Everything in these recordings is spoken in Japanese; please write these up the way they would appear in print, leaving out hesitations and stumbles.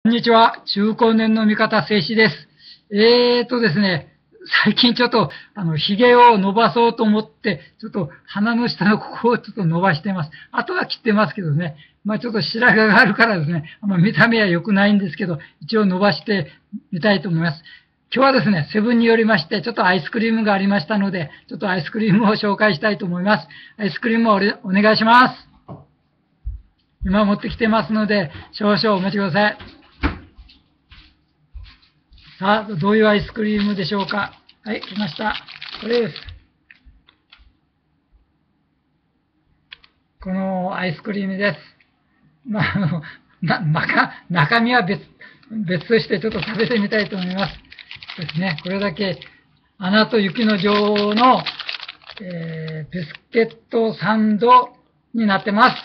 こんにちは。中高年の味方、静止です。ですね、最近ちょっと、髭を伸ばそうと思って、ちょっと鼻の下のここをちょっと伸ばしてます。あとは切ってますけどね。まあちょっと白髪があるからですね、見た目は良くないんですけど、一応伸ばしてみたいと思います。今日はですね、セブンによりまして、ちょっとアイスクリームがありましたので、ちょっとアイスクリームを紹介したいと思います。アイスクリームをお願いします。今持ってきてますので、少々お待ちください。さあ、どういうアイスクリームでしょうか。はい、来ました。これです。このアイスクリームです。まあ、中身は別としてちょっと食べてみたいと思います。ですね、これだけ、アナと雪の女王の、ビスケットサンドになってます。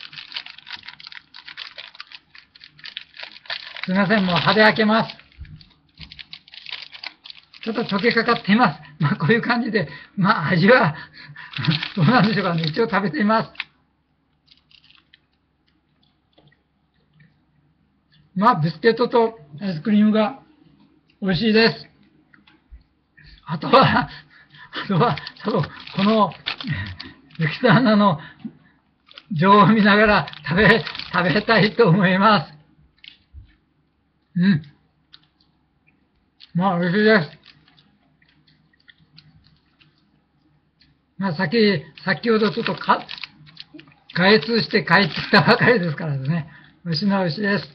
すいません、もう歯で開けます。ちょっと溶けかかっています。まあ、こういう感じで、まあ、味はどうなんでしょうかね。一応食べています。まあ、ビスケットとアイスクリームが美味しいです。あとは、ちょっと、この、雪さんの情を見ながら食べたいと思います。うん。まあ、美味しいです。まあ、先ほどちょっと開通して帰ってきたばかりですからね。美味しいのは美味しいです。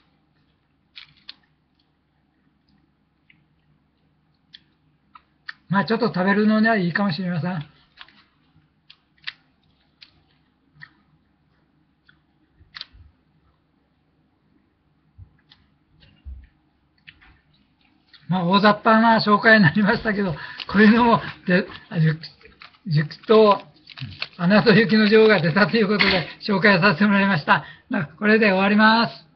まあ、ちょっと食べるのにはいいかもしれません。まあ、大雑把な紹介になりましたけど、こういうのも塾とアナと雪の女王が出たということで紹介させてもらいました。これで終わります。